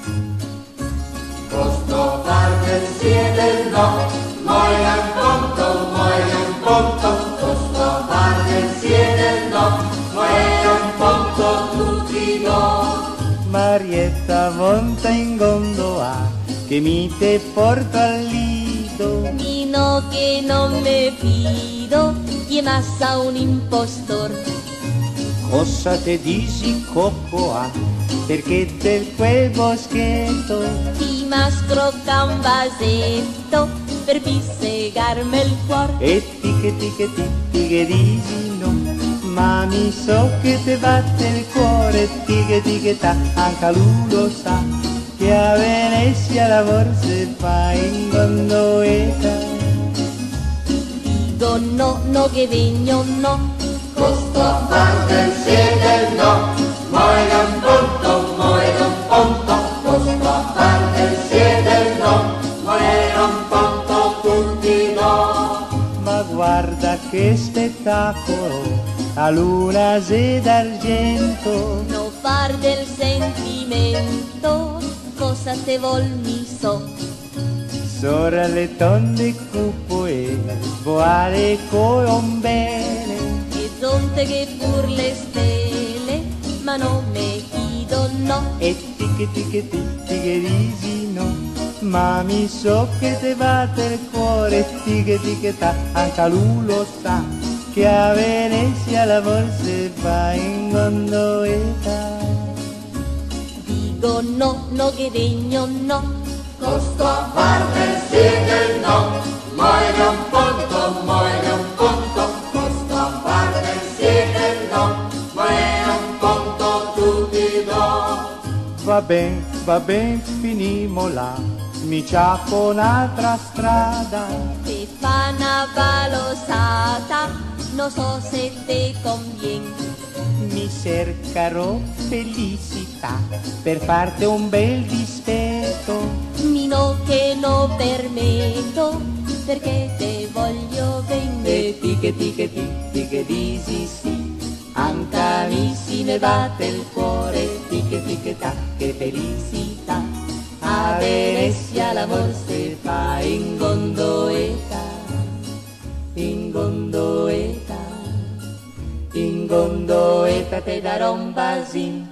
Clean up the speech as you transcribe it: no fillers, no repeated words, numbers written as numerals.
Costo farne siete no, moian ponto, costo farne siete no, moian ponto tutti no. Marietta monta in gondola, che mi te porto al lido. Nino che non me fido, ti massa un impostor. Cosa te dici coccoa, perché del quel boschetto Ti mascrocca un vasetto per pissegarmi il cuore. e ti che dici no, ma mi so che te batte il cuore. Ti che ta, anche lui lo sa, che a Venezia l'amor se fa in gondoletta. Dico no, no che vegno no, Costo farne siete no, moian ponto, costo farne siete no, moian ponto tutti no. Ma guarda che spettacolo, la luna se d'argento. non far del sentimento, cosa te vol mi so. Sora le tonde cupoe, boare colombene. E zonte che pur le stelle, ma non me fido no. E ti che dici no, ma mi so che te batte il cuore. Ti che ta, anche lui lo sa, che a Venezia l'amor se fa in gondoletta. Dico no, no che degno no, Costo farne siete no, moian ponto, costo farne siete no, moian ponto tutti no. Va ben, finimola, mi ciappo un'altra strada. te fa una valosata, non so se te conviene. Mi cercarò felicità per farti un bel dispetto. Nino che non permetto, perché te voglio bene. E ti che dici sì, anche mi si ne batte il cuore. Ti che ta, che felicità, a Venezia l'amor se fa in gondoletta, in gondoletta. In gondoletta te darò un basin